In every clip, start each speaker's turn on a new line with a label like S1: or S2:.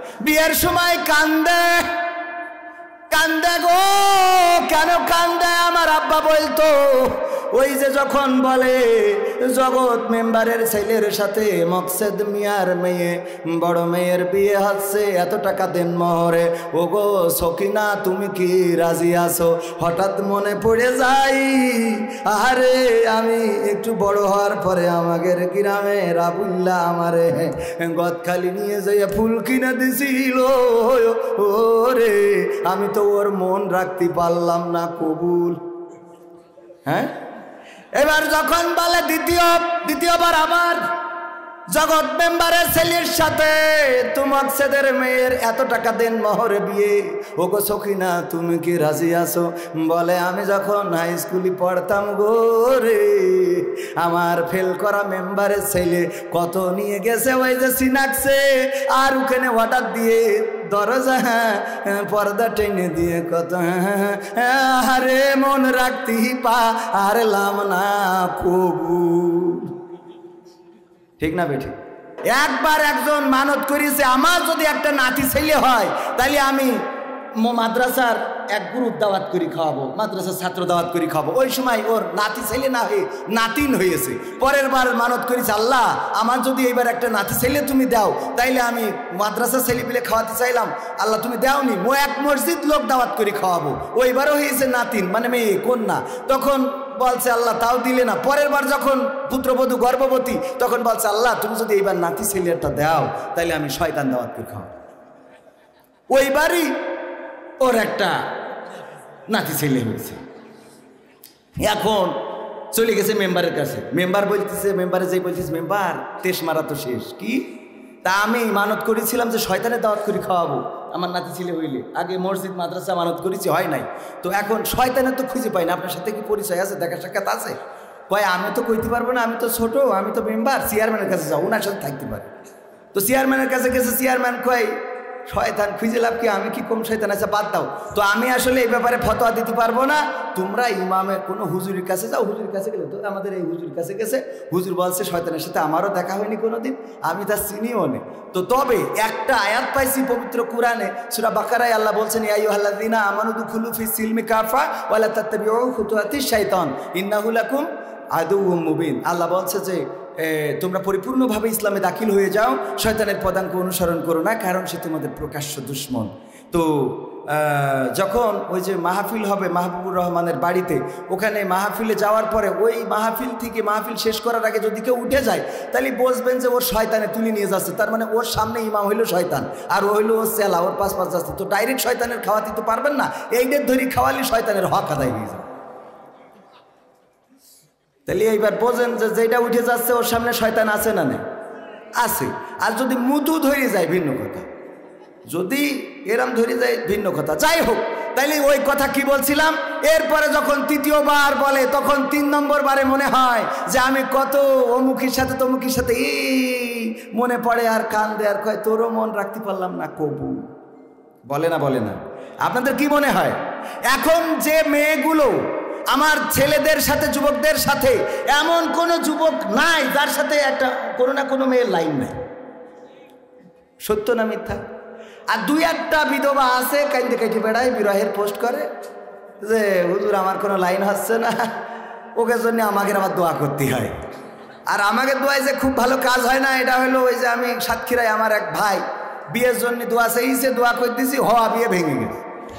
S1: বিয়ের সময় কান্দে কান্দে গো, কেন কান্দে? আমার আব্বা বলতো ওই যে যখন বলে জগৎ মেম্বারের ছেলের সাথে মকসেদ মিয়ার মেয়ে বড় মেয়ের বিয়ে হচ্ছে, এত টাকা দেন মহরে, ও গো সকিনা তুমি কি রাজি আছো? হঠাৎ মনে পড়ে যাই, আরে আমি একটু বড় হওয়ার পরে আমাদের গ্রামে রাবুল্লাহ আমারে গদখালি নিয়ে যাইয়া ফুল কিনে দিছিল, ওরে আমি তো ওর মন রাখতে পারলাম না কবুল। হ্যাঁ, এবার যখন বলে দ্বিতীয়বার আবার জগৎ মেম্বারের ছেলের সাথে তোমার ছেলের মেয়ের এত টাকা দেন মহরে বিয়ে, ও গো সখিনা তুমি কি রাজি আছো? বলে আমি যখন হাই স্কুলে পড়তাম গো রে, আমার ফেল করা মেম্বারের ছেলে কত নিয়ে গেছে ওই যে সিনাকছে, আর ওখানে অর্ডার দিয়ে দরজা পর্দা টেনে দিয়ে কত আরে মন রাখতে পারলাম না কবুল। ঠিক না বেঠিক? একবার একজন মানত করেছে আমার যদি একটা নাতি ছেলে হয় তাহলে আমি মাদ্রাসার এক গ্রুপ দাওয়াত করে খাওয়াবো, মাদ্রাসার ছাত্র দাওয়াত করে খাওয়াবো। ওই সময় ওর নাতি ছেলে না হয়ে নাতিন হয়েছে। পরের বার মানত করেছে আল্লাহ আমার যদি এইবার একটা নাতি ছেলে তুমি দাও তাইলে আমি মাদ্রাসার ছেলে পেলে খাওয়াতে চাইলাম, আল্লাহ তুমি দাওনি, এক মসজিদ লোক দাওয়াত করে খাওয়াবো। ওইবারও হয়েছে নাতিন মানে মেয়ে কন্যা, তখন বলছে আল্লাহ তাও দিলে না। পরের বার যখন পুত্রবধূ গর্ভবতী তখন বলছে আল্লাহ তুমি যদি এইবার নাতি ছেলেটা দাও তাইলে আমি শয়তান দাওয়াত করে খাওয়াবো। ওইবারই ওর একটা নাতি ছেলে হয়েছে। এখন চলে গেছে মেম্বারের কাছে, মেম্বার বলতেছে, মেম্বারে যেই বলতেছে মেম্বার তেস মারা তো শেষ কি, তা আমি মানত করেছিলাম যে শয়তানের দাওয়াত করে খাওয়াবো আমার নাতি ছেলে হইলে, আগে মসজিদ মাদ্রাসা মানত করেছি হয় নাই, তো এখন শয়তানের তো খুঁজে পাই না, আপনার সাথে কি পরিচয় আছে, দেখা সাক্ষাৎ আছে? কয় আমি তো কইতে পারবো না, আমি তো ছোট, আমি তো মেম্বার, চেয়ারম্যানের কাছে যাও, ওনার সাথে থাকতে পারে। তো চেয়ারম্যানের কাছে গেছে, চেয়ারম্যান কয় শয়তান খুঁজে লাভ কি, আমি কি কম শয়তান আছে, বাদ দাও। তো আমি আসলে এই ব্যাপারে ফতোয়া দিতে পারবো না, তোমরা ইমামের কোনো হুজুরের কাছে যাও। হুজুরের কাছে গেলে তো আমাদের এই হুজুরের কাছে গেছে, হুজুর বলছে শয়তানের সাথে আমারও দেখা হয়নি কোনোদিন, আমি তার চিনিও নেই। তো তবে একটা আয়াত পাইছি পবিত্র কোরআনে সূরা বাকারায় আল্লাহ বলছেন ইয়া আইয়ুহাল্লাযীনা আমানু দুখুলু ফিস সিলমি কাফা ওয়া লা তাত্তাবিউ খুতুওয়াতিশ শাইতান ইন্নাহু লাকুম আদুউম মুবিন। আল্লাহ বলছে যে তোমরা পরিপূর্ণভাবে ইসলামে দাখিল হয়ে যাও, শয়তানের পদাঙ্ক অনুসরণ করো না, কারণ সে তোমাদের প্রকাশ্য দুশ্মন। তো যখন ওই যে মাহফিল হবে মাহবুবুর রহমানের বাড়িতে, ওখানে মাহফিলে যাওয়ার পরে ওই মাহফিল থেকে মাহফিল শেষ করার আগে যদি কেউ উঠে যায় তাহলে বুঝবেন যে ওর শয়তানে তুলে নিয়ে যাচ্ছে, তার মানে ওর সামনে ইমাম হইলো শয়তান আর ও হইলো ওর চেলা, ওর পাশ যাচ্ছে। তো ডাইরেক্ট শয়তানের খাওয়াতে তো পারবেন না, এইদের ধরি খাওয়ালে শয়তানের হক আদায় হয়ে যাবে। তাহলে এইবার বোঝেন যে যেটা উঠে যাচ্ছে ওর সামনে শয়তান আছে না নেই? আছে। আর যদি মুদু ধরে যায় ভিন্ন কথা, যদি এরম ধরে যায় ভিন্ন কথা। যাই হোক, তাইলে ওই কথা কি বলছিলাম, এরপরে যখন তৃতীয়বার বলে তখন 3 নম্বর বারে মনে হয় যে আমি কত অমুকের সাথে তমুকের সাথে মনে পড়ে আর কান্দে আর কয় তোরও মন রাখতে পারলাম না কবু। বলে না বলে না? আপনাদের কি মনে হয় এখন যে মেয়েগুলো আমার ছেলেদের সাথে যুবকদের সাথে, এমন কোনো যুবক নাই যার সাথে একটা কোনো না কোনো মেয়ের লাইন নাই? সত্য না মিথ্যা? আর 2-1টা বিধবা আছে কাইন্দে কাইতে বেড়ায়, বিরহের পোস্ট করে যে হুজুর আমার কোনো লাইন হচ্ছে না, ওকে জন্য আমাকে আবার দোয়া করতে হয়। আর আমাকে দোয়ায় যে খুব ভালো কাজ হয় না, এটা হলো ওই যে আমি সাতক্ষীরায় আমার এক ভাই বিয়ের জন্য দোয়া চাইছে, দোয়া করে দিয়েছি, হওয়া বিয়ে ভেঙে গেছে।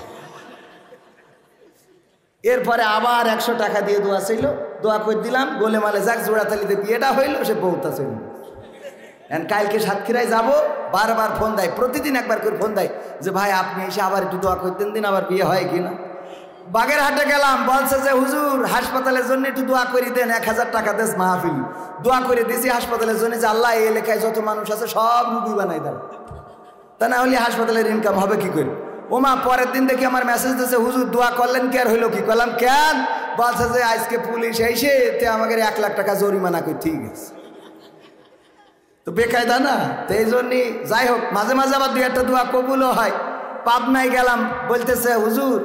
S1: এরপরে আবার 100 টাকা দিয়ে দোয়া ছিল, দোয়া করে দিলাম, গোলে মালে যাক জোড়াতালিতে বিয়েটা হইলো, সে বউতা ছিল। কালকে সাতক্ষীরায় যাব, বারবার ফোন দেয়, প্রতিদিন একবার করে ফোন দেয় যে ভাই আপনি এসে আবার একটু দোয়া করতেন দিন, আবার বিয়ে হয় কি না। বাগেরহাটে গেলাম, বলছে যে হুজুর হাসপাতালের জন্য একটু দোয়া করে দেন, 1000 টাকা দেশ মাহফিল। দোয়া করে দিয়েছি হাসপাতালের জন্য যে আল্লাহ এই এলাকায় যত মানুষ আছে সব রুগী বানাই দেন, তা না হলে হাসপাতালের ইনকাম হবে কি করে। ওমা পরের দিন দেখি আমার মেসেজ দিয়েছে হুজুর দোয়া করলেন কি আর হইলো কি? করলাম কেন? বলছে যে আজকে পুলিশ এসে তে আমাকে 1 লাখ টাকা জরিমানা করে ঠিক আছে। তো বেকায়দা না? তো এই জন্যই যাই হোক মাঝে মাঝে আবার 2-1টা দোয়া কবুলও হয়। পাবনায় গেলাম, বলতেছে হুজুর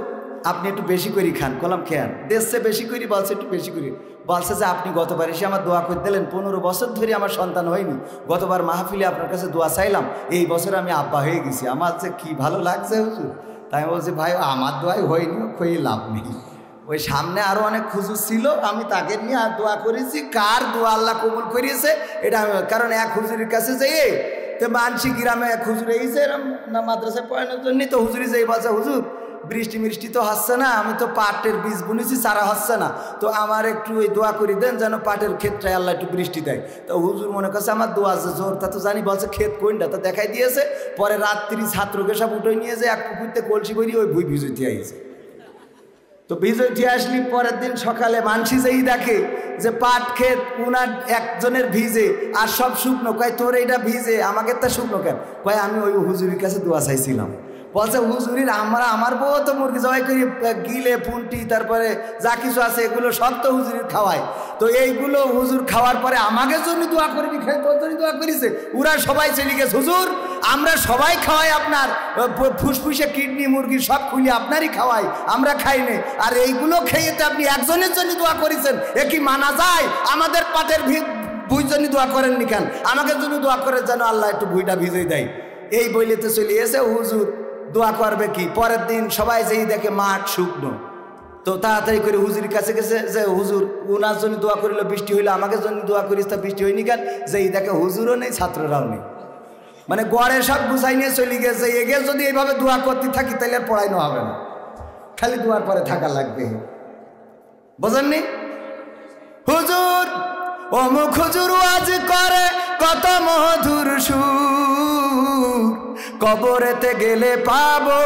S1: আপনি একটু বেশি করে খান। কলাম খেয়ান, দেশে বেশি করি, বলছে একটু বেশি করি। বলছে যে আপনি গতবার এসে আমার দোয়া করে দিলেন, 15 বছর ধরে আমার সন্তান হয়নি, গতবার মাহফিলে আপনার কাছে দোয়া চাইলাম, এই বছর আমি আব্বা হয়ে গেছি, আমার যে কি ভালো লাগছে হুজুর। তাই বলছি ভাই আমার দোয়াই হয়নি, খয়ে লাভ নেই। ওই সামনে আরো অনেক হুজুর ছিল, আমি তাকে নিয়ে আর দোয়া করেছি, কার দোয়া আল্লাহ কবুল করিয়েছে এটা আমি, কারণ এক হুজুরের কাছে যেয়ে তো মানসি গ্রামে এক হুজুর এইছে না মাদ্রাসায় পড়ানোর জন্য, তো হুজুরি যেই বলছে হুজুর বৃষ্টি তো হচ্ছে না, আমি তো পাটের বীজ বুনেছি, চারা হচ্ছে না, তো আমার একটু ওই দোয়া করে দেন যেন পাটের ক্ষেত্রে আল্লাহ একটু বৃষ্টি দেয়। তো হুজুর মনে করছে আমার দোয়া যে জোর, তা তো জানি, বলছে ক্ষেত কোনটা, তা দেখাই দিয়েছে। পরে রাত্রি ছাত্রকে সব উঠে নিয়ে যে এক পুকুরতে কলসি করি ওই ভুই ভিজুতে আইছে। তো ভিজুতে আসলি পরের দিন সকালে মানসি যেই দেখে যে পাট ক্ষেত উনার একজনের ভিজে আর সব শুকনো, কয় তোর এইটা ভিজে আমাকে তা শুকনো কেন, কয় আমি ওই হুজুরের কাছে দোয়া চাইছিলাম। বলছে হুজুরির আমার বউ তো মুরগি জবাই করি, গিলে পুন্টি তারপরে যা কিছু আছে এগুলো সব তো হুজুরির খাওয়ায়, তো এইগুলো হুজুর খাওয়ার পরে আমাকে জন্য দোয়া করবি, খাই তোর জন্য দোয়া করিছে। ওরা সবাই চলে গেছে, হুজুর আমরা সবাই খাওয়াই আপনার ফুসফুসে কিডনি মুরগি সব খুলে আপনারই খাওয়াই, আমরা খাই নে, আর এইগুলো খেয়ে তো আপনি একজনের জন্য দোয়া করেছেন, এ কি মানা যায়? আমাদের পাটের ভুই জন্য দোয়া করেননি কেন? আমাকে জন্য দোয়া করে যেন আল্লাহ একটু ভুইটা ভিজে দেয়। এই বইলেতে চলে এসে হুজুর দোয়া করবে কি, পরের দিন সবাই যেই দেখে মাঠ শুকনো, তো তাড়াতাড়ি করে হুজুরের কাছে গেছে যে হুজুর উনার জন্য দোয়া করিল, বৃষ্টি হইলো, আমাকে জন্য দোয়া করিস, তা বৃষ্টি হয়নি কেন? যেই দেখে হুজুরও নেই, ছাত্ররাও নেই, মানে গড়ে সব গুছাই নিয়ে চলে গেছে। এগে যদি এইভাবে দোয়া করতে থাকি তাহলে আর পড়াইনো হবে না, খালি দোয়ার পরে থাকা লাগবে, বোঝেননি? হুজুর অমুক হুজুর আজ করে কত মধুর সুর, কবরেতে গেলে পাবো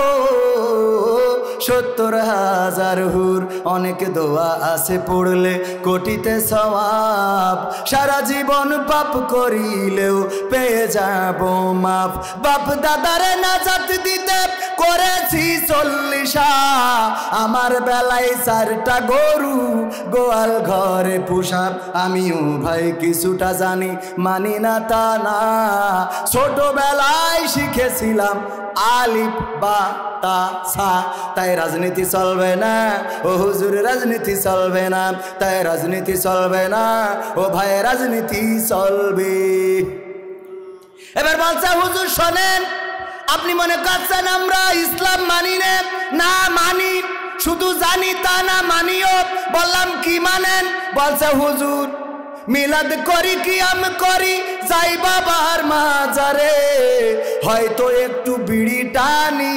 S1: ৭০,০০০ হুর, অনেক দোয়া আছে পড়লে কোটিতে সওয়াব, সারা জীবন পাপ করিলেও পেয়ে যাব মাপ, বাপ দাদারে নাজাত দিতে করেছি ৪০, আমার বেলায় ৪টা গরু গোয়াল ঘরে পোষা, আমিও ভাই কিছুটা জানি, মানি না তা না, ছোটবেলায় শিখেছিলাম আলিফ বা তা সা, তাই রাজনীতি চলবে না ও হুজুর, রাজনীতি চলবে না, তাই রাজনীতি চলবে না ও ভাই, রাজনীতি চলবে। এবার বলছে হুজুর শোনেন, আপনি মনে করছেন আমরা ইসলাম মানি না, মানি, শুধু জানি তা না মানিও। বললাম কি মানেন? বলছে হুজুর মিলাদ করি, কিয়াম করি, যাই বাবার মাজারে, হয়তো একটু বিড়ি টানি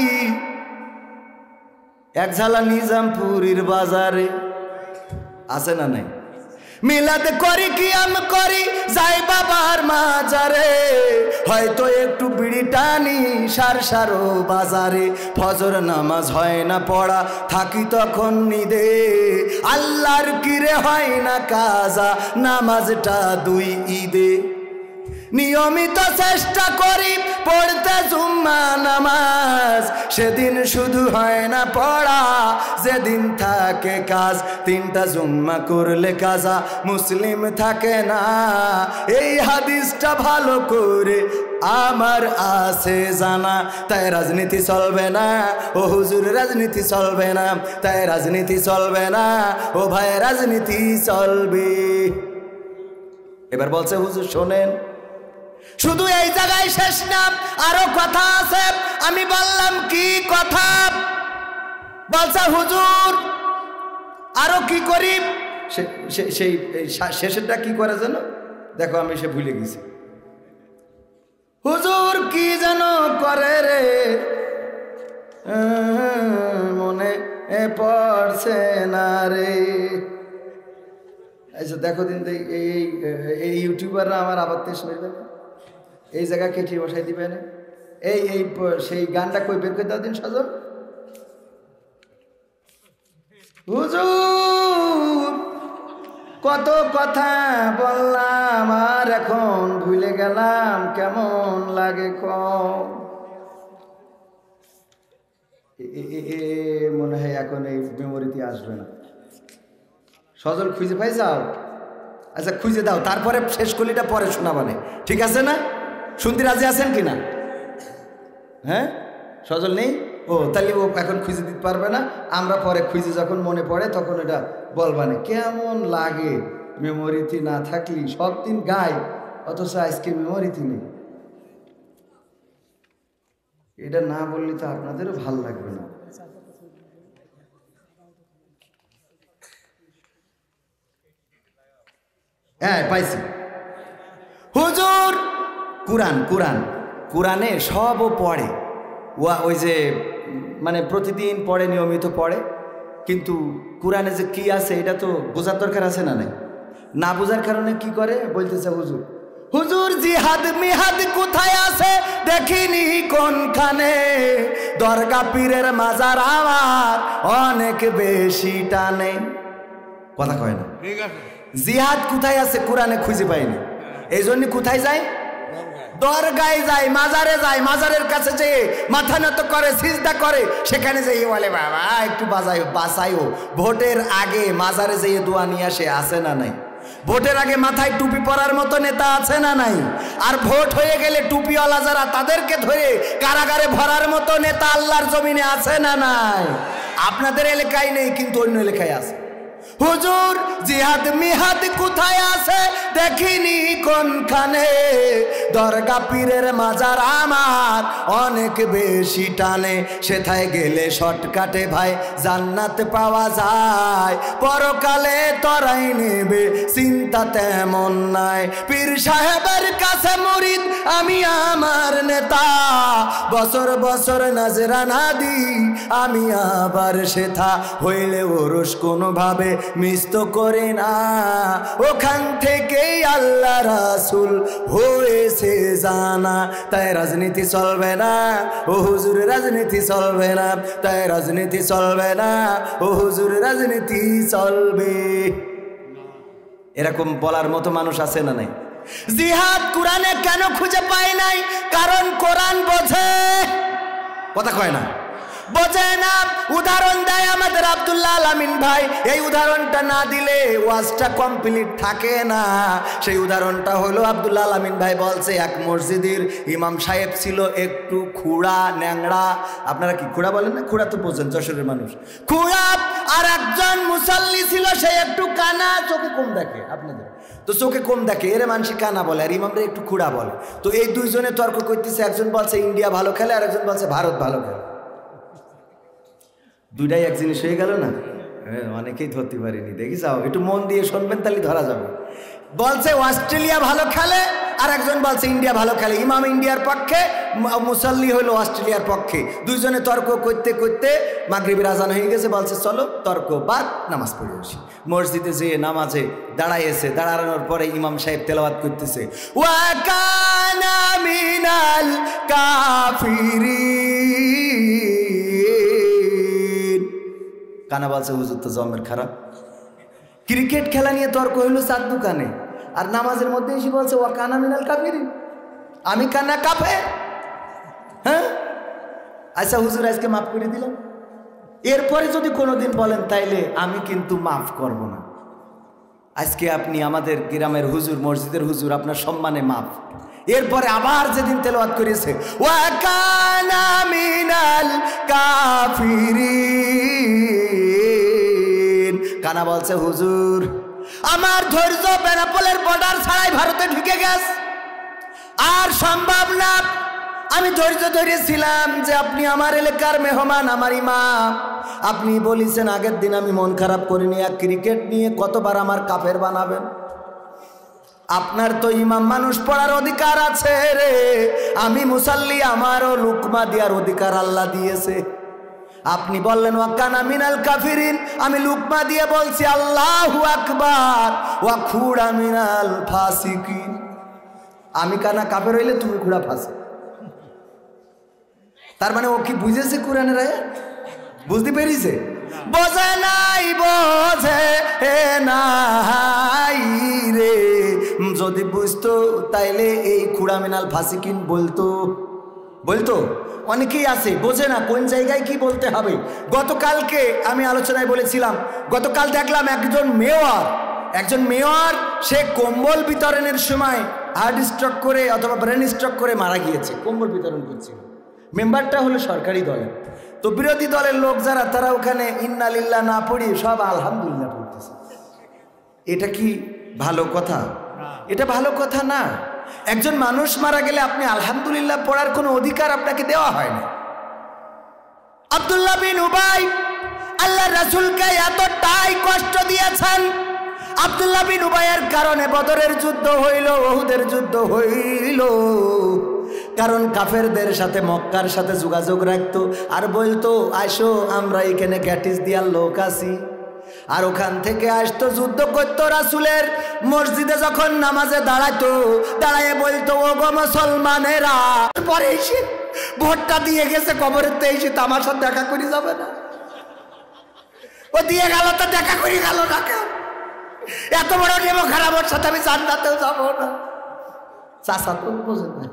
S1: এক ঝালা নিজামপুরীর বাজারে, আছে না নাই? মিলাদ করি, কিয়াম করি, যাই বাবার মাজারে, হয়তো একটু বিড়ি টানি সারসারো বাজারে, ফজর নামাজ হয় না পড়া, থাকি তখন নিদে, আল্লাহর কিরে হয় না কাজা, নামাজটা 2 ঈদে, নিয়মিত চেষ্টা করি পড়তে জুম্মা নামাজ, সেদিন শুধু হয় না পড়া, যেদিন থাকে কাজ, 3টা জুম্মা করলে কাজা, মুসলিম থাকে না, এই হাদিসটা ভালো করে আমার আছে জানা, তাই রাজনীতি চলবে না ও হুজুর, রাজনীতি চলবে না, তাই রাজনীতি চলবে না ও ভাই, রাজনীতি চলবে। এবার বলছে হুজুর শোনেন, শুধু এই জায়গায় শেষ না, আরো কথা আছে। আমি বললাম কি কথা? বলছে হুজুর আরো কি করি, সেই শেষেরটা কি করে যেন, দেখো আমি সে ভুলে গেছি। হুজুর কি যেন করে রে, মনে পড়ছে না রে। আচ্ছা দেখো দিন, এই ইউটিউবাররা আমার আবার তেজ মেরবে না, এই জায়গা কেটে বসাই দিবে না, এই সেই গানটা কই বের করে দাও দিন সজল। হুজুর কত কথা বললাম আর এখন ভুলে গেলাম, কেমন লাগে কম, মনে হয় এখন এই মেমোরিতে আসবে না। সজল খুঁজে পাই যাও, আচ্ছা খুঁজে দাও, তারপরে শেষ কলিটা পরে শোনাবানে, ঠিক আছে না? শুনতে রাজি আছেন কিনা? হ্যাঁ সজল নেই? ও তাহলে ও এখন খুঁজে দিতে পারবে না, আমরা পরে খুঁজে যখন মনে পড়ে তখন এটা বলবানে। কেমন লাগে মেমোরিতে না থাকলি, সব দিন গাই অথচ আজকে মেমোরিতে নেই। এটা না বললে তো আপনাদেরও ভাল লাগবে না। হ্যাঁ পাইছি। হুজুর কুরআন কুরআন কুরআনে সবও পড়ে, ওই যে মানে প্রতিদিন পড়ে, নিয়মিত পড়ে, কিন্তু কুরআনে যে কি আছে এটা তো বোঝার দরকার আছে না? নাই, না বোঝার কারণে কি করে বলতেছে হুজুর, হুজুর জিহাদ মিহাদ কোথায় আছে দেখিনি কোনখানে, দরগা পীরের মাজার আমার অনেক বেশি টানে। কথা কয় না? জিহাদ কোথায় আছে কোরআনে খুঁজে পাইনি, এই জন্য কোথায় যায়? দরগায় যায়, মাজারে যায়, মাজারের কাছে যেয়ে মাথা নত করে, সিজদা করে, সেখানে যেয়ে বলে বাবা একটু বাঁচাইও। ভোটের আগে মাজারে যেয়ে দোয়া নিয়ে আসে, আছে না নাই? ভোটের আগে মাথায় টুপি পরার মতো নেতা আছে না নাই? আর ভোট হয়ে গেলে টুপিওয়ালা যারা তাদেরকে ধরে কারাগারে ভরার মতো নেতা আল্লাহর জমিনে আছে না নাই? আপনাদের এলাকায় নেই, কিন্তু অন্য এলাকায় আছে। হুজুর জিহাদ মিহাদ কোথায় আছে দেখিনি কোনখানে, দরগা পীরের মাজার আমার অনেক বেশি টানে, সেথায় গেলে শর্টকাটে ভাই জান্নাত পাওয়া যায়, পরকালে তরাই নেবে চিন্তা তেমন নাই। পীর সাহেবের কাছে মুরিদ আমি আমার নেতা, বছর বছর নাজরানা দিই আমি আবার সেথা, হইলে ওরস কোনোভাবে মিস তো করে না, ওখান থেকেই আল্লাহ রাসূল হয়েছে জানা। তাই রাজনীতি চলবে না ও হুজুর, রাজনীতি চলবে না, তাই রাজনীতি চলবে না ও হুজুর, রাজনীতি চলবে। এরকম বলার মতো মানুষ আছে না নাই? জিহাদ কোরআনে কেন খুঁজে পায় নাই? কারণ কোরআন বোঝে। কথা কয় না? বোঝে না। উদাহরণ দেয় আমাদের আব্দুল্লাহ আল আমিন ভাই, এই উদাহরণটা না দিলে ওয়াজটা কমপ্লিট থাকে না। সেই উদাহরণটা হলো আব্দুল্লাহ আল আমিন ভাই বলছে, এক মসজিদের ইমাম সাহেব ছিল একটু খুড়া ন্যাংড়া। আপনারা কি খুড়া বলেন না? খুড়া তো বোঝেন, যশোরের মানুষ। খুড়া আর একজন মুসাল্লি ছিল, সে একটু কানা, চোখে কম দেখে। আপনাদের তো চোখে কম দেখে, এর মানুষ কানা বলে, আর ইমামরা একটু খুড়া বলে। তো এই দুইজনে তর্ক করতেছে, একজন বলছে ইন্ডিয়া ভালো খেলে, আর একজন বলছে ভারত ভালো খেলে। দুইটাই এক জিনিস হয়ে গেল না? অনেকেই ধরতে পারিনি, দেখি যাও একটু মন দিয়ে শুনবেন তাহলে ধরা যাবে। বলছে অস্ট্রেলিয়া ভালো খেলে, আর একজন বলছে ইন্ডিয়া ভালো খেলে। ইমাম ইন্ডিয়ার পক্ষে, মুসাল্লি হলো অস্ট্রেলিয়ার পক্ষে। দুইজনে তর্ক করতে করতে মাগরিবের আজান হয়ে গেছে। বলছে চলো তর্ক বাদ, নামাজ পড়ে আসি। মসজিদে যেয়ে নামাজে দাঁড়াইছে, দাঁড়ানোর পরে ইমাম সাহেব তেলাওয়াত করতেছে, ওয়া কানা মিনাল কাফিরিন। কানা বলছে হুজুর তো জমের খারাপ। ক্রিকেট খেলা নিয়ে তর্ক হইল চার দোকানে, আর নামাজের মধ্যে এসে বলছে ওয়া কানা মিনাল কাফিরিন, আমি কানা কাফের। হ্যাঁ আচ্ছা হুজুর আজকে মাফ করে দিলাম, এরপরে যদি কোনোদিন বলেন তাইলে আমি কিন্তু মাফ করব না। আজকে আপনি আমাদের গ্রামের হুজুর, মসজিদের হুজুর, আপনার সম্মানে মাফ। এরপরে আবার যেদিন তেলাওয়াত করেছে ওয়া কানা মিনাল কাফিরিন, কানা বলছে হুজুর আমার ধৈর্য বেনাপোলের বর্ডার ছাড়াই ভারতে ঢুকে গেছে, আর সম্ভব না। আমি ধৈর্য ধরেছিলাম যে আপনি আমার এলাকার মেহমান, আমার ইমাম, আপনি বলেছেন আগের দিন, আমি মন খারাপ করিনি। এক ক্রিকেট নিয়ে কতবার আমার কাফের বানাবেন? আপনার তো ইমাম মানুষ পড়ার অধিকার আছে রে, আমি মুসাল্লি, আমারও লুকমা দেওয়ার অধিকার আল্লাহ দিয়েছে। আপনি বললেন ওয়া কানা মিনাল কাফিরিন, আমি লুকমা দিয়ে বলছি আল্লাহু আকবার, ওয়া খুড়া মিনাল ফাসিকিন। আমি কানা কাফের হইলে তুমি খুড়া ফাসিক। তার মানে ও কি বুঝেছে কোরআনের আয়াত? বুঝতে পেরেছে? বোঝে নাই, বোঝে নাই রে। যদি বুঝতো তাইলে এই খুড়া মিনাল ফাসিকিন বলতো। অনেকেই আছে বোঝে না কোন জায়গায় কি বলতে হবে। গতকালকে আমি আলোচনায় বলেছিলাম, গতকাল দেখলাম একজন মেয়র সে কম্বল বিতরণের সময় হার্ট স্ট্রোক করে অথবা ব্রেন স্ট্রোক করে মারা গিয়েছে। কম্বল বিতরণ করছিল, মেম্বারটা হলো সরকারি দলের। তো বিরোধী দলের লোক যারা তারা ওখানে ইন্না লিল্লাহ না পড়ি সব আলহামদুলিল্লাহ পড়তেছে। এটা কি ভালো কথা? এটা ভালো কথা না। একজন মানুষ মারা গেলে আপনি আলহামদুলিল্লাহ পড়ার কোনো অধিকার আপনাকে দেওয়া হয় না। আব্দুল্লাহ বিন উবাই আল্লাহ রাসূলকে এতটাই কষ্ট দিয়েছেন, আব্দুল্লাহ বিন উবাইয়ের কারণে বদরের যুদ্ধ হইল, উহুদের যুদ্ধ হইল। কারণ কাফেরদের সাথে মক্কার সাথে যোগাযোগ রাখতো আর বলতো আসো আমরা এখানে গ্যাটিস দিয়ার লোক আছি, আর ওখান থেকে আসতো যুদ্ধ করতো। রাসূলের মসজিদে যখন নামাজে দাঁড়াতো, দাঁড়ায় বলতো ও গো মুসলমানেরা, পরে এসে ভোটটা দিয়ে গেছে কবরের তে এসে আমার সাথে দেখা করে যাবে না? ও দিয়ে গেল তো দেখা করে গেল না কেন? এত বড় নেব খারাপ, ওর সাথে আমি জান্নাতেও যাবো না। চাচা তো বোঝে না।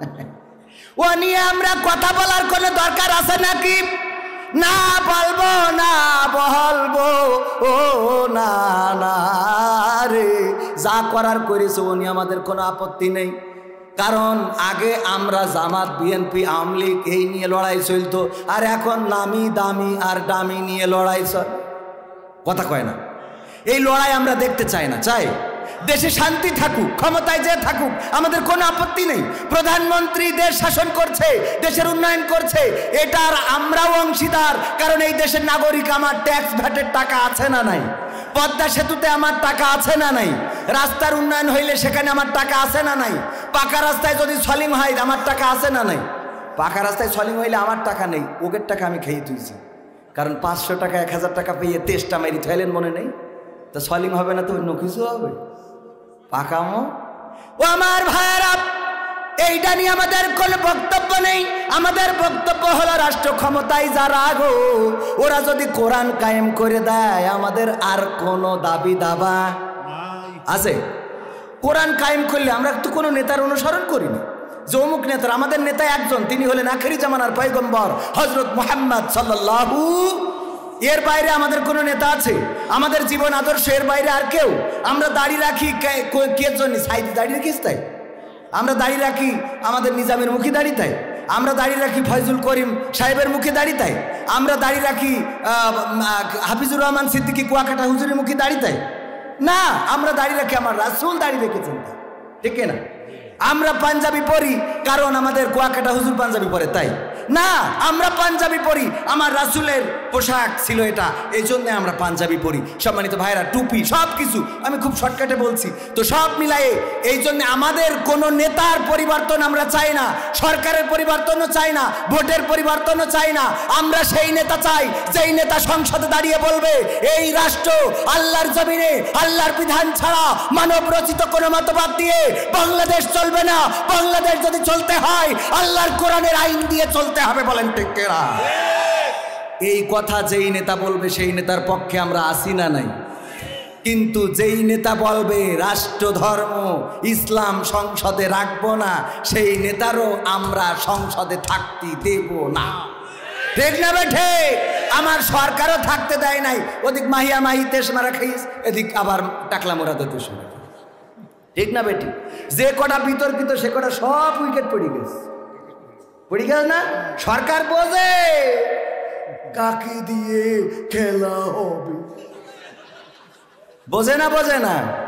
S1: ও নিয়ে আমরা কথা বলার কোনো দরকার আছে নাকি? না বলবো না, বলবো ও না না রে, যা করার করেছে ও নিয়ে আমাদের কোনো আপত্তি নেই। কারণ আগে আমরা জামাত, বিএনপি, আওয়ামী লীগ এই নিয়ে লড়াই চলতো, আর এখন নামি দামি আর দামি নিয়ে লড়াই চল। কথা কয় না? এই লড়াই আমরা দেখতে চাই না। চাই দেশে শান্তি থাকুক, ক্ষমতায় যে থাকুক, আমাদের কোনো আপত্তি নেই। প্রধানমন্ত্রী দেশ শাসন করছে, দেশের উন্নয়ন করছে, এটার আমরাও অংশীদার। কারণ এই দেশের নাগরিক, আমার ট্যাক্স ভ্যাটের টাকা আছে না নাই? পদ্মা সেতুতে আমার টাকা আছে না নাই? রাস্তার উন্নয়ন হইলে সেখানে আমার টাকা আছে না নাই? পাকা রাস্তায় যদি সলিং হয় আমার টাকা আছে না নাই? পাকা রাস্তায় সলিং হইলে আমার টাকা নেই, ওদের টাকা আমি খেয়ে তুইছি। কারণ 500 টাকা 1000 টাকা পেয়ে তেষ্টা মেরি থাইলেন মনে নেই? তা সলিং হবে না তো অন্য কিছু হবে? পাকামো ও আমার ভাইয়েরা, এইটা নিয়ে আমাদের কোনো বক্তব্য নেই। আমাদের বক্তব্য হলো রাষ্ট্র ক্ষমতায় যারা গো, ওরা যদি কোরআন কায়েম করে দেয় আমাদের আর কোনো দাবি দাবা আছে? কোরআন কায়েম করলে আমরা তো কোনো নেতার অনুসরণ করি না। যে অমুক নেতার, আমাদের নেতা একজন, তিনি হলেন আখেরি জামানার পয়গম্বর হযরত মুহাম্মদ সাল্লাল্লাহু। এর বাইরে আমাদের কোনো নেতা আছে? আমাদের জীবন আদর্শ এর বাইরে আর কেউ? আমরা দাড়ি রাখি কে জন্য? সাইদি দাড়ি রাখিস তাই? আমরা দাড়ি রাখি আমাদের নিজামের মুখে দাড়ি তাই? আমরা দাড়ি রাখি ফয়জুল করিম সাহেবের মুখে দাড়ি তাই? আমরা দাড়ি রাখি হাফিজুর রহমান সিদ্দিকী কুয়াকাটা হুজুরের মুখে দাড়ি তাই? না, আমরা দাড়ি রাখি আমার রাসূল দাড়ি রেখেছেন, ঠিক না? আমরা পাঞ্জাবি পরি কারণ আমাদের কুয়াকাটা হুজুর পাঞ্জাবি পরে তাই? না, আমরা পাঞ্জাবি পরি, আমার রাসূলের পোশাক ছিল এটা, এই জন্য আমরা পাঞ্জাবি পরি। সম্মানিত ভাইরা, টুপি সব কিছু আমি খুব শর্টকাটে বলছি। তো সব মিলায়ে এই জন্য আমাদের কোনো নেতার পরিবর্তন আমরা চাই না, সরকারের পরিবর্তনও চাই না, ভোটের পরিবর্তনও চাই না। আমরা সেই নেতা চাই যেই নেতা সংসদে দাঁড়িয়ে বলবে এই রাষ্ট্র আল্লাহর জমিনে আল্লাহর বিধান ছাড়া মানব রচিত কোনো মতবাদ দিয়ে বাংলাদেশ চলবে না। বাংলাদেশ যদি চলতে হয় আল্লাহর কোরআনের আইন দিয়ে চলতে হবে। বলেন ঠিক কিনা? এই কথা যেই নেতা বলবে সেই নেতার পক্ষে আমরা আসি না নাই? কিন্তু যেই নেতা বলবে রাষ্ট্র ধর্ম ইসলাম সংসদে রাখবো না, সেই নেতারও আমরা সংসদে থাকতে দেব না। ঠিক না বেঠে? আমার সরকারও থাকতে দেয় নাই। ওদিক মাহিয়া মাহি তেস মারা খাইস, এদিক আবার টাকলা মোড়া দিতে শুনে। ঠিক না বেটি? যে কটা বিতর্কিত সে কটা সব উইকেট পড়ে গেছে। পড়ে গেল না? সরকার বোঝে কাকে দিয়ে খেলা হবে। বোঝে না? বোঝে না?